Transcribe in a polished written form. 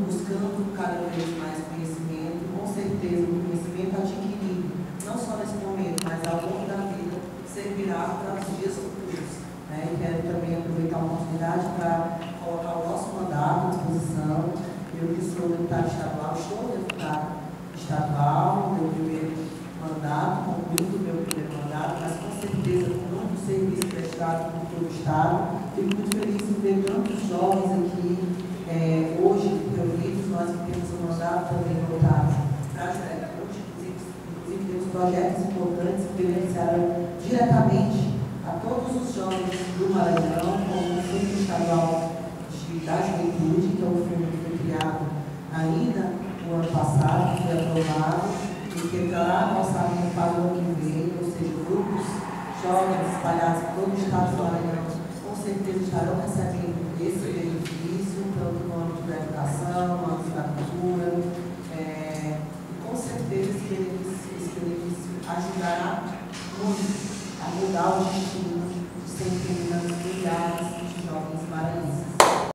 buscando cada vez mais conhecimento, com certeza o conhecimento adquirido, não só nesse momento, mas ao longo da vida, servirá para os dias futuros. Né? E quero também aproveitar a oportunidade para colocar o nosso mandato à disposição. Eu que sou deputado estadual, estou deputado estadual, meu primeiro mandato, concluindo o meu primeiro mandato, mas com certeza com muito serviço prestado por todo o Estado. Fico muito feliz em ver tantos jovens aqui hoje reunidos. Nós temos um mandato também voltado para a juventude, inclusive temos projetos importantes que beneficiaram diretamente a todos os jovens do Maranhão, como o Fundo Estadual da Juventude, que é um fundo que foi criado ainda no ano passado, que foi aprovado, e que entrará no orçamento para o ano que vem, ou seja, grupos jovens espalhados por todo o estado do Maranhão, com certeza estarão recebendo esse benefício, tanto no âmbito da educação, no âmbito da cultura, e com certeza esse benefício ajudará muito a mudar o destino